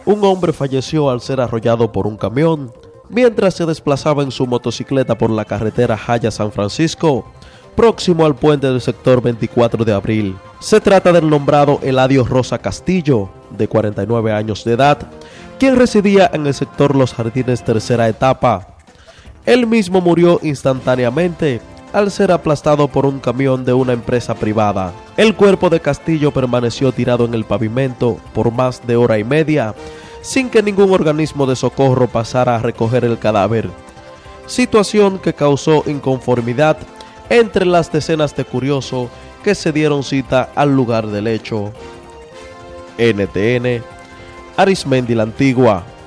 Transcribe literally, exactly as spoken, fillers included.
Un hombre falleció al ser arrollado por un camión mientras se desplazaba en su motocicleta por la carretera Jaya-San Francisco, próximo al puente del sector veinticuatro de abril. Se trata del nombrado Eladio Rosa Castillo, de cuarenta y nueve años de edad, quien residía en el sector Los Jardines tercera etapa. Él mismo murió instantáneamente al ser aplastado por un camión de una empresa privada. El cuerpo de Castillo permaneció tirado en el pavimento por más de hora y media, sin que ningún organismo de socorro pasara a recoger el cadáver, situación que causó inconformidad entre las decenas de curiosos que se dieron cita al lugar del hecho. N T N, Arismendi la Antigua.